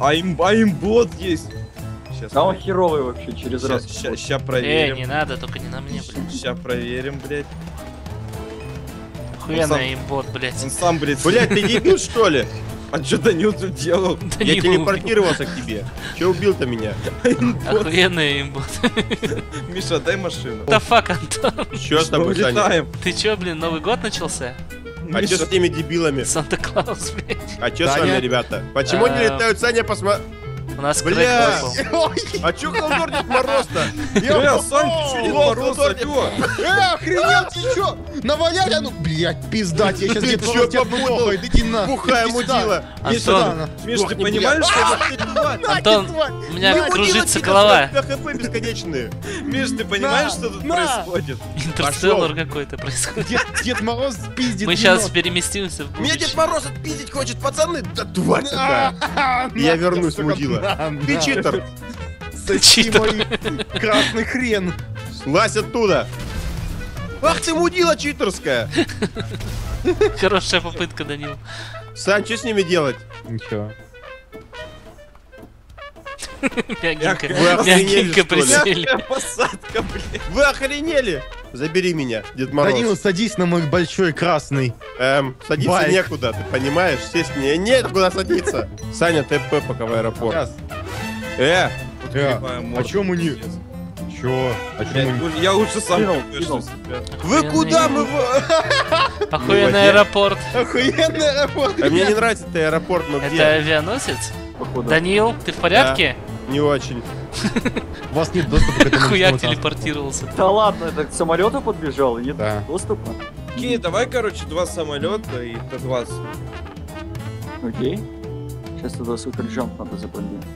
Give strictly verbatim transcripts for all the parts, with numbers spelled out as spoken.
Аим, аимбот есть. Сейчас. Да он херовый вообще, через ща, раз. Ща, ща Эй, проверим. не надо, только не на мне, блядь. Ща проверим, блядь. Охуенный имбот, блядь. Он сам, блядь. Блядь, ты дебил, что ли? А что Данил тут делал? Я Данил, телепортировался к тебе. Че убил-то меня? охуенный имбот. Миша, дай машину. Да фак, Антон. Че с тобой, Саня? Улетаем. Ты чё, блин, Новый год начался? А че с теми дебилами? Санта-Клаус, блядь. А че с Саня? вами, ребята? Почему не А. летают, Саня, посмотри? У нас Бля! крэк был. А чё Колдор Дед Мороз-то? Бля, Сань, ты чё, Дед Лол, Мороз, Колдор Дед алло? Э, охренел, ты чё? Наваляли, а ну, блядь, пиздать, я сейчас Ты где-то чё Мороз тебя попутал? трогает, иди на. Бухая иди сюда. мудила. Антон, Миш, Ох, ты не понимаешь, бля. что... Антон, тварь. у меня Не кружится мудила, голова. тебя ХП бесконечные. Миш, ты понимаешь, что тут на. происходит? Интерстеллар какой-то происходит. Дед, Дед Мороз пиздит. Мы сейчас переместимся в Меня Дед будущее. Мороз отпиздить хочет, пацаны. Да тварь такая. Я Я вернусь, мудила. Ты читер. Соси мой красный хрен. Слазь оттуда. Ах ты мудила читерская. Хорошая попытка, Данил. Сань, что с ними делать? Ничего. Мягенько, Вы охренели, мягенько что ли? присели. Мягкая посадка, блядь. Вы охренели? Забери меня, Дед Мороз. Данил, садись на мой большой красный. Эм, садиться Байк. некуда, ты понимаешь? Сесть не... Нет, куда садиться. Саня, ТП пока в аэропорт. Сейчас. Э, Э, Какая а морда, чё мы не... пиздец. Чё? А чё Блядь, мы не... лучше- Я лучше сам Кинул, вешусь, ребят. вы куда мы... в- Охуенный воде. аэропорт. Охуенный аэропорт. А мне не нравится этот аэропорт, но Это где? авианосец? Походу. Данил, ты в порядке? Не очень. У вас нет доступа к этому. Хуяк информации. телепортировался. Да ладно, это к самолету подбежал, нет Да. доступа. Окей, давай, короче, два самолета и Т двадцать. Окей. Сейчас туда суперджамп надо забомбить.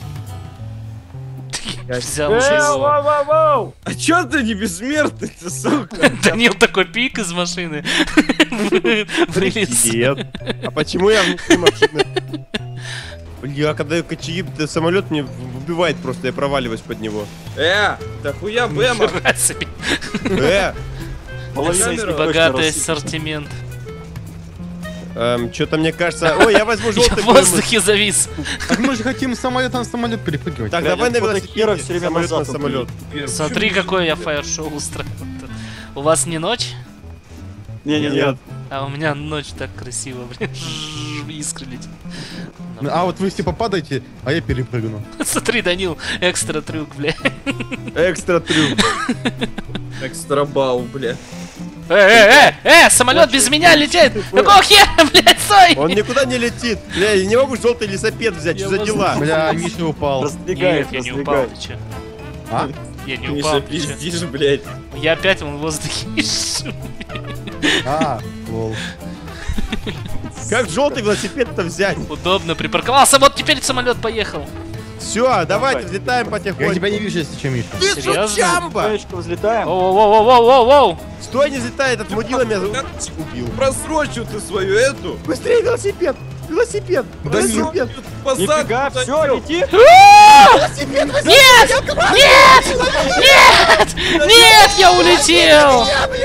Взял Э, его. воу, воу, воу! А чё ты не бессмертный, ты, сука? Данил такой пик из машины. Вылез. Нет. А почему я внутри машины? Бля, когда я качаю, самолет мне убивает просто, я проваливаюсь под него. Э, да хуя Бэма. Нихера себе. Э, Половина из них точно Богатый рассыпется. ассортимент. эм, что-то мне кажется... Ой, я возьму Я желтый в воздухе завис. Так мы же хотим с самолета на самолет перепрыгивать. Так, Блядь, давай на вот таких херов велосипеде, всё время самолет на назад самолет. Смотри, какое я фаер-шоу устроил. У вас не ночь? Не-не-не. А у меня ночь так красиво, блин. Искры летит. А вот вы типа падаете, а я перепрыгну. Смотри, Данил, экстра трюк, бля. Экстра трюк. Экстрабал, бля. Э, э, э, э, самолет без меня летит! Какого хера, блядь, стой! Он никуда не летит. Бля, я не могу желтый велосипед взять, что за дела? Бля, Миша упал. Раздвигает, Нет, я не упал, раздвигает. ты чё? А? Я не Миша, упал, ты чё? пиздишь, блядь. Я опять вон в воздухе ищу. А, лол. Как желтый велосипед-то взять? Удобно припарковался, вот теперь самолет поехал. Все, давайте взлетаем Я потихоньку. тебя не вижу, если что, Миша. Ты Серьезно? Джамбо! Стоечку взлетаем. Воу-воу-воу-воу-воу-воу! Стой, не взлетай, этот мудила меня убил. Просрочил ты свою эту. Быстрее велосипед! Велосипед! Велосипед! Нифига, все, лети. Нет! Нет! Нет! Нет, я улетел!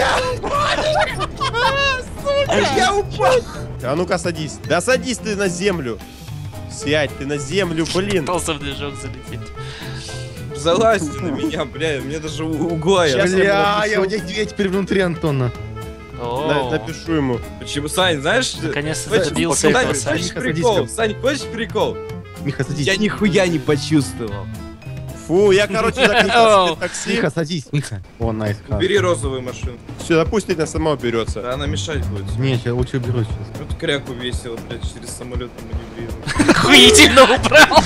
Я упал! А ну-ка садись. Да садись ты на землю. Сядь ты на землю, блин. Пытался в движок залететь. Залазь ты на меня, бля, мне даже у- угла я. Щас я Бля, напишу. я, у тебя я теперь внутри Антона. На- О, напишу ему. Почему, Сань, знаешь? наконец-то Хочешь- добился Сань, этого, Сань. хочешь Сань. прикол? Сань, хочешь прикол? Миха, садись. Я нихуя не почувствовал. Фу, я, короче, заказал себе такси. Миха, садись, Миха. О, найс. Бери розовую машину. Все, да пусть она сама уберется. Да она мешать будет. Не, я лучше уберу сейчас. Тут кряку весело, блядь, через самолет маневрирует. Охуительно убрал!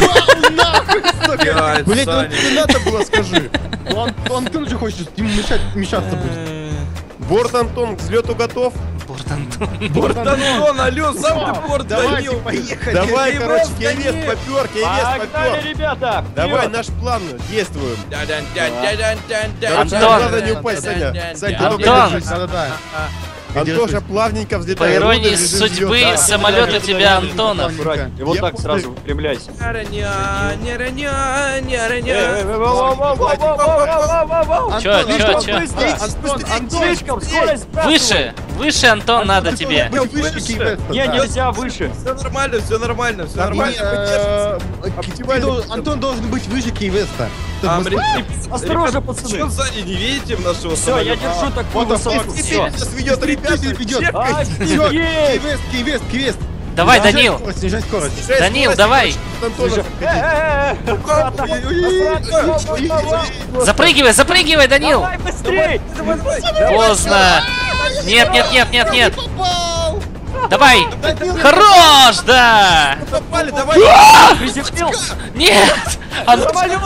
Блядь, Блять, ну Саня. не надо было, скажи. Он, Антон же хочет, ему мешать, мешаться будет. Борт Антон к взлету готов? Борт Антон. Борт Антон, алло, сам ты борт Давайте, Данил. поехали. Давай, его короче, в Кевест конец. попер, Кевест Погнали, попер. ребята. Давай, вперед. наш план, действуем. Короче, Антон. главное не упасть, Саня. Саня, ты только Антон. держись. Да-да-да. Антоша плавненько По взлетает. иронии Режим судьбы, взлета. самолет у тебя Антонов. Аккуратнее. И вот Я так помню. сразу выпрямляйся. Не роня, не роня, не Эй, эй, роня. эй, воу, воу, воу, воу, воу, воу, воу, воу, воу. Чё, Антон, чё, Антон, чё? быстрее, Антон, быстрее, Антон, слишком, скорость сбрасывай. Выше! Выше, Антон, надо тебе. Быть выше Кей-Веста, Не, да. нельзя выше. Все нормально, все нормально, все Не, нормально. э, ты Оптимально. дол- Антон должен быть выше Кей-Веста. А, Чтобы- ребят, Осторожно, ребят, пацаны. Что сзади, не видите нашего Все, я самолета? держу такую What the высоту. fuck? Все. Сейчас ведет, ребята. ведет. А, Всё, Офигеть! Кей-Вест, Кей-Вест, Кей-Вест. Давай, Снижай Данил. скорость, Снижай скорость. Снижай Данил, скорость, давай. Антона, Э, э, э, аккуратно. Ой-ой-ой. Запрыгивай, запрыгивай, Данил. Давай быстрей! Поздно. Нет, нет, нет, нет, нет. Попал! Давай. Хорош, да. Попали, давай. Приземлил! Нет. Ан- Самолет!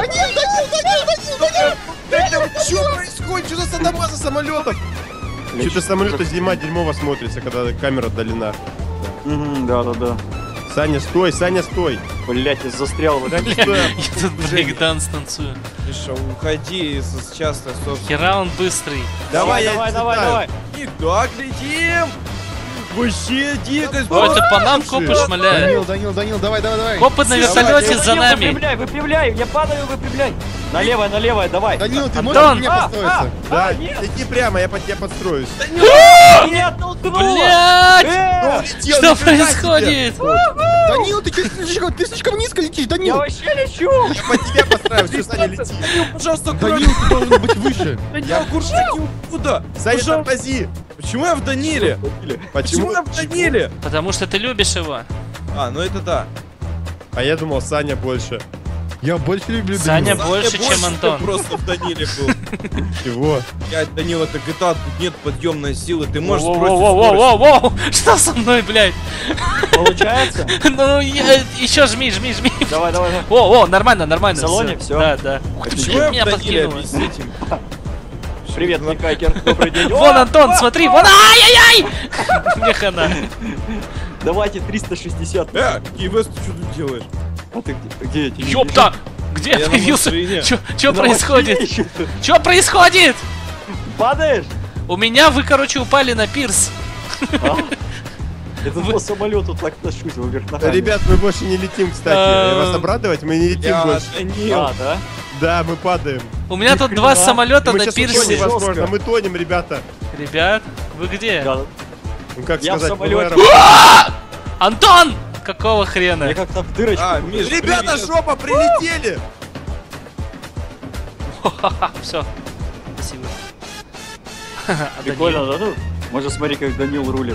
Что происходит? Что за садомаза самолетов? Что-то самолета зима дерьмово смотрится, когда камера отдалена. Да, да, да. Саня, стой, Саня, стой. Блять, я застрял в этом. Я тут брейкданс танцую. Миша, уходи с частной собственностью. Хера он быстрый. Давай, я давай, давай, читаю. давай. Так, летим! Вообще дикость! Ой, ты по нам копы шмаляешь. Данил, Данил, Данил, давай, давай, давай. Копы на вертолете за Данил, нами. Выпрямляй, выпрямляй, я падаю, выпрямляй. На левое, на левое, давай. Данил, ты Антон! можешь ко мне А, построиться? Да, А, нет. иди прямо, я под тебя подстроюсь. Меня оттолкнуло. Блять! Э, улетел, Что нифига себе. происходит? Данил, ты чё слишком, ты слишком низко летишь, Я Данил. вообще лечу. Я под тебя подстраиваюсь, что Саня лети. Пожалуйста, Данил, ты должен быть выше. Я в курсе, куда? Саня, Пожалуйста. тормози. Почему я в Даниле? Почему Почему? я в Даниле? Потому что ты любишь его. А, ну это да. А я думал, Саня больше. Я больше люблю Саня Данила. больше, Я чем Антон. просто в Даниле был. Чего? Я, Данил, это джи ти эй, тут нет подъемной силы, ты можешь сбросить скорость. Воу-воу-воу-воу! Что со мной, блядь? Получается? Ну, я- еще жми, жми, жми. Давай, давай, давай. О, о, нормально, нормально. В салоне всё? Да, да. Почему я в Меня Даниле, подкинуло. объясните мне? Привет, Микайкер, добрый день. Вон, О, Антон, о, смотри, о, вон, ай-яй-яй! Мне хана. Давайте триста шестьдесят. Э, Кей-Вест, ты что тут делаешь? А ты где? Где я тебя не Ёпта! Где Я я на появился? машине. Чё, чё вижу? происходит? На машине ещё. Чё происходит? Падаешь? У меня вы, короче, упали на пирс. А? Это по самолету так тащусь, вы вверх ногами. Ребят, мы больше не летим, кстати. Вас обрадовать? Мы не летим Я больше. Данил. А, да? Да, мы падаем. У меня тут два хрена. самолета Мы на сейчас пирсе. утонем, Жестко. возможно. Мы тонем, ребята. Ребят, вы где? Да. Ну как Я в сказать, самолете. бывает- Антон! Какого хрена? Я как-то в дырочку. А, Миш, Ребята, привет. жопа, прилетели! Все. Спасибо. А Прикольно, Данил? да? Ну, может, смотри, как Данил рулит.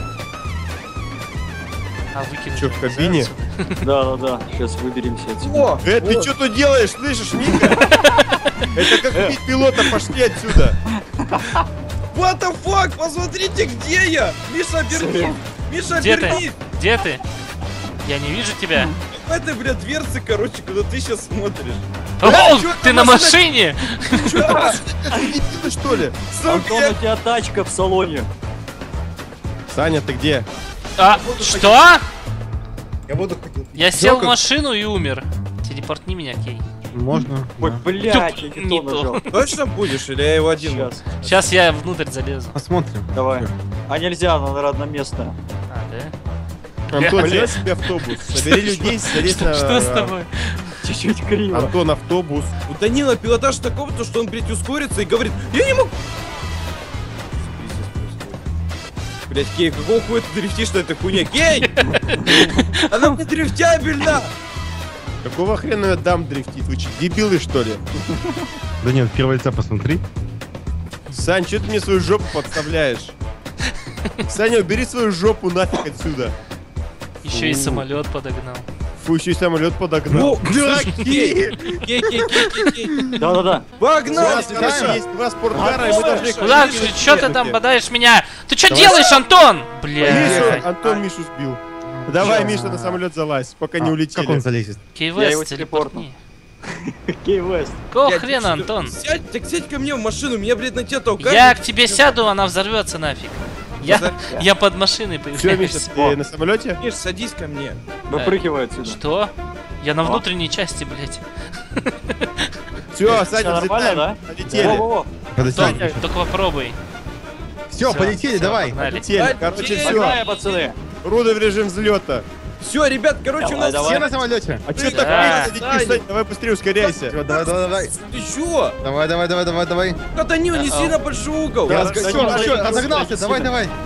А выкинуть Чё, в нельзя кабине? отсюда? Да, да, да. Сейчас выберемся отсюда. О, Э, ты о, что тут делаешь, слышишь, Мика? Это как убить пилота, пошли отсюда. What the fuck? Посмотрите, где я! Миша, обернись! Миша, Где ты? обернись! Где ты? Я не вижу тебя. В этой, блядь, дверце, короче, куда ты сейчас смотришь. О, чё ты там на машина- машине! Ты дебил, что ли? Антон, у тебя тачка в салоне. Саня, ты где? А, что? Я буду... Я сел в Ёлка. машину и умер. Телепортни меня, Кей. Можно. Ой, да. блядь, я Туп, не не то то. нажал. Точно будешь или я его один? Сейчас, Сейчас я внутрь залезу. Посмотрим. давай. А нельзя, надо одноместное. А, да? Антон, Блин. взял себе автобус. Собери людей, залезь на... Что с тобой? Чуть-чуть криво. Антон, автобус. У Данила пилотаж такого, то что он, блядь, ускорится и говорит, я не могу. Блядь, Кей, какого хуя ты дрифтишь на этой хуйне? Кей! Она не дрифтябельна! Какого хрена я дам дрифтить? Вы че, дебилы, что ли? Да нет, первое лица посмотри. Сань, что ты мне свою жопу подставляешь? Саня, убери свою жопу нафиг отсюда. Еще и Фу. самолет подогнал. Фу, еще и самолет подогнал. Ну, Дураки! Кей, Кей, Кей, Кей, Кей. Да-да-да. У Погнали! нас, короче, есть два спорткара, и мы должны... Куда Мишу ты? Че ты там сбить. бодаешь меня? Ты что Давай. делаешь, Антон? Мишу, Бля. Антон Мишу сбил. Давай, Миша, на самолет залазь, пока не А, улетели. Как он залезет? Я его Кей-Вест, телепортнул. телепортни. Кей-Вест. Какого Блядь, хрена, ты что, Антон? Сядь, так сядь ко мне в машину, меня, блядь, на тебя толкают. Я к тебе сяду, она взорвется нафиг. Я, я под машиной Все, Миша, появляюсь. ты на самолете? Миш, садись ко мне. Выпрыгивай отсюда. Что? Я на внутренней части, блядь. Все, Всё Саня, нормально, взлетаем. да? Полетели. Во-во-во. Антон, Подожди. только попробуй. Все, Всё, полетели, всё, давай. погнали. Полетели. Короче, Полетели. все. Погнали, пацаны. Руды в режим взлета. Все, ребят, короче, у Давай, нас давай. Все на самолете. А что Да. так Да. медленно летишь, Сань? Давай быстрее ускоряйся. Всё, давай, давай, давай. Ты чё? Давай, давай, давай, давай, давай. Да, Данил, не Да-а. сильно большой угол. Да, Все, Данил, все, Данил, разогнался, Данил, давай, Данил. давай.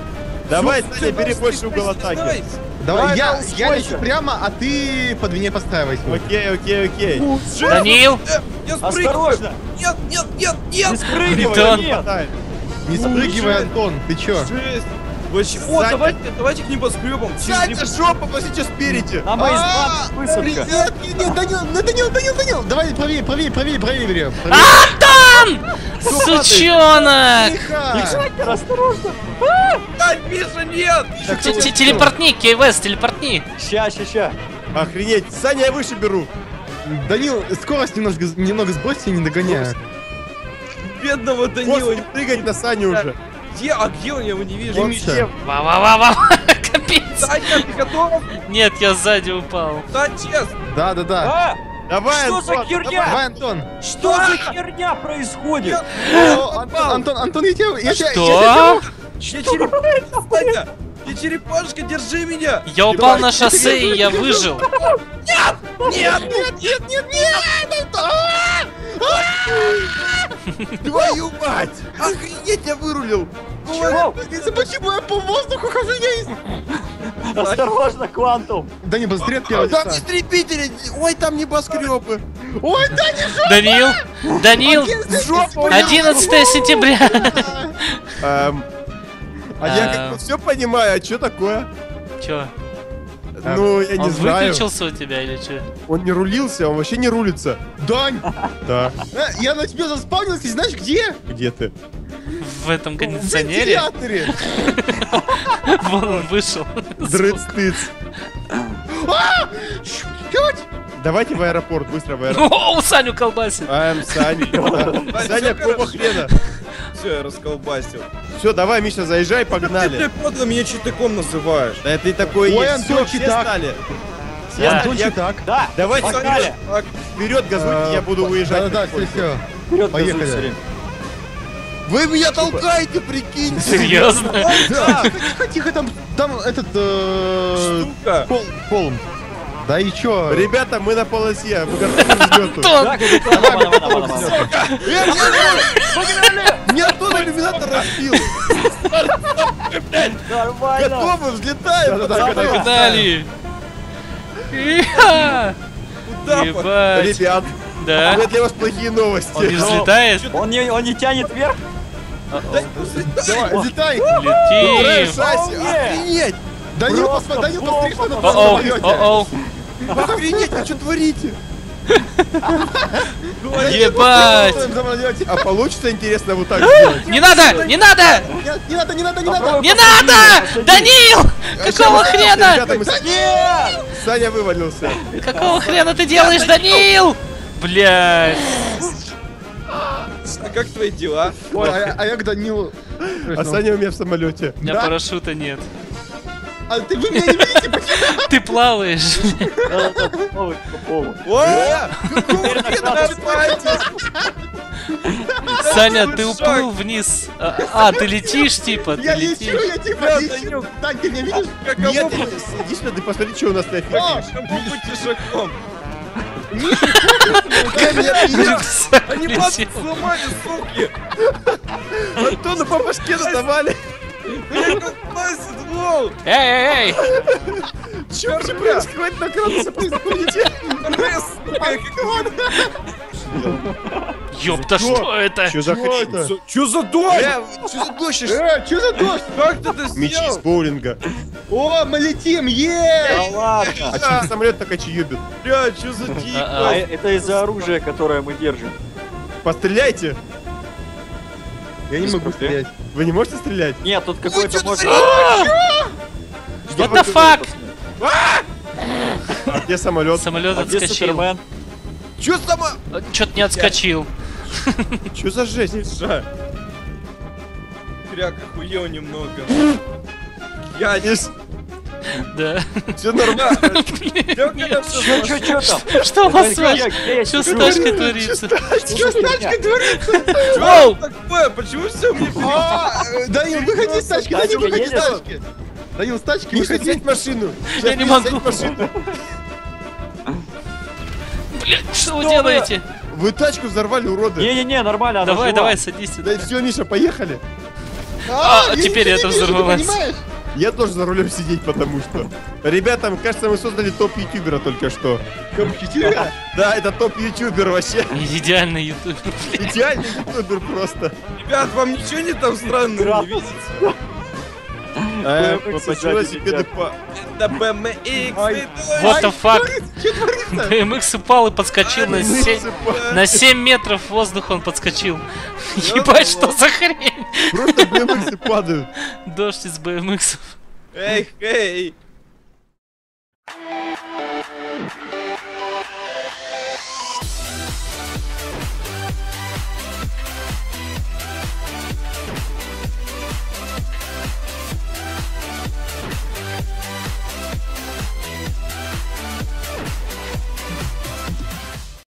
Давай, Всё, Саня, всё, бери давай, больше стой, угол стой, атаки. Давай, я, Давай, я сколько? лечу прямо, а ты под меня подстраивайся. Окей, окей, окей. Данил! Э, Я спрыгну. Осторожно! Нет, нет, нет, нет. Не спрыгивай, Антон. нет! Хватает. Не спрыгивай, Жесть. Антон, ты чё? Жесть. Вообще, о, Саня. давайте, давайте к небоскребам. Саня, жопа, посмотрите спереди. Нам А, из высадка. Нет, нет, нет, Данил, ну, Данил, Данил, Данил. Давай, правее, правее, правее, правее, правее. Антон! Сучонок! Тихо. Осторожно! А, Миша, нет. Т- т- Телепортни, Кейвест, телепортни. Ща, ща, ща. Охренеть. Саня, я выше беру. Данил, скорость немножко, немного сбросьте, не догоняю. Бедного Данила. После прыгать на Саню уже. Где? А где он? Я его не вижу. Вот Вообще. Ва-ва-ва-ва! Капец! Саня, ты готов? Нет, я сзади упал. Да, честно. Да, да, да. А! Давай, Что за Антон, херня? Давай, Антон. Что за херня происходит? О, Антон, Антон, Антон, я тебя... я тебя- я Что? Я черепашка, Саня. Я черепашка, держи меня. Я упал на шоссе и я выжил. Нет, нет, Нет, нет, нет, Антон! Твою мать! Охренеть, я вырулил! Чего? Это почему я по воздуху хожу? Я... Осторожно, Квантум! Да не быстрее от первого Там лица. истребители! Ой, там небоскребы! Ой, да не жопа! Данил! Данил! Жопа! одиннадцатое сентября! Эм, А я Эм. как бы все понимаю, а что такое? Чё? Ну, я не Он знаю. выключился у тебя или чё? Он не рулился, он вообще не рулится. Дань! Да. э, Я на тебя заспавнился, и знаешь где? Где ты? В этом В кондиционере? вентиляторе! Вон он вышел. Дрыц-тыц. Чуть! Давайте в аэропорт, быстро в аэропорт. О, Саню колбасит. Ам, Саня. Да. Саня, какого хрена? Все, я расколбасил. Все, давай, Миша, заезжай, Ты, погнали. бля, подло, меня читаком называешь. Да ты такой Ой, есть. Всё, Антон, все читак. стали. Все Да. стали. Я- так. Да! Давайте Погнали! вперед, вперед газуйте, я буду выезжать. Да, да, все, все. Вперед, Поехали. газуй, Вы меня толкаете, прикиньте. Серьезно? Да, тихо, тихо, там, там этот, э, Штука. хол- холм. Да и чё? Ребята, мы на полосе, мы готовы к взлету. Антон! Так, давай, давай, давай, давай. Мне Антон иллюминатор разбил. Нормально! Готовы, взлетаем. Да-да-да, Погнали! Иха! Куда? Ебать! Ребят, у Да? меня для вас плохие новости. Он не взлетает? Он не, он не тянет вверх? Давай, взлетай. Э, Летим! шасси, О, охренеть. Данил, Просто посмотри, Данил, посмотри, что на О-оу, самолете. о-оу! Охренеть, вы что творите? Ебать! В самолете. А получится, интересно, вот так сделать? Не надо! Не надо! Нет, не надо, не надо, не надо. Не надо! Данил! Какого хрена? Ребята, мы с- Нет! Саня вывалился. Какого хрена ты делаешь, Данил? Блядь! А как твои дела? Ой, а, а я к Данилу. А Саня у меня в самолете. У меня Да? парашюта нет. А ты вы меня не видите? Почему? Ты плаваешь. Да-да-да, плавай по полу. О! Теперь на красный. Саня, ты уплыл вниз. А, а, ты летишь, типа? Ты Я лечу, летишь. я типа Бля, лечу. Данил. Дань, ты меня видишь? Каково Нет, быть- иди сюда, ты посмотри, что у нас на А, эффекте. каково быть тишаком? Анимацию Летел. сломали, суки! Антону по башке надавали. Меня колбасит, воу! Эй, эй, эй! Что вообще происходит на градусе происходит? Ёпта, что это? Что за Что хрень? это? Чё за дождь? Бля, что за дождь? Э, что за дождь? Как ты это Мечи из сделал? боулинга. О, мы летим, Да е! ладно! А что самолет так очеюбит? Бля, чё за А, типа? А это из-за оружия, которое мы держим. Постреляйте. Я не Без могу проблем. стрелять. Вы не можете стрелять? Нет, тут какой-то может... What the fuck? А где самолет? Самолет А где отскочил. Супермен? Че сама? Чё-то не отскочил. Че за жесть? Миша. Кряк охуел немного. Я не... Да. Все нормально. Я когда всё Чё, чё, чё там? Что у вас с Где- вами? где я Что с сижу? тачкой творится? Что с тачкой творится? Воу! такое? Почему все мне А, э, Данил, выходи с тачки, Данил, Тачка выходи с едет? тачки. Данил, с тачки, Миша, выходи. сядь в машину. Я Сейчас, не Миша, могу. сядь в машину. Блядь, что вы Что делаете? Вы тачку взорвали, уроды. Не-не-не, нормально, она Давай, жива. давай, садись сюда. Да все, Миша, поехали. А, я теперь ничего это не вижу, ты взорвалось. понимаешь? Я тоже за рулем сидеть, потому что. Ребята, кажется, мы создали топ-ютубера только что. Компьютер? Да, это топ-ютубер вообще. Идеальный ютубер. Идеальный ютубер просто. Ребят, вам ничего не там странного не видите? Э, бэ эм икс Почему сзади велосипеды летят. по... Это бэ эм икс. Ай. What the fuck? Что творится? бэ эм икс упал и подскочил на семь... По- На семь метров в воздух он подскочил. Ебать, что за хрень? Просто бэ эм иксы падают. Дождь из бэ эм иксов. Эй, эй.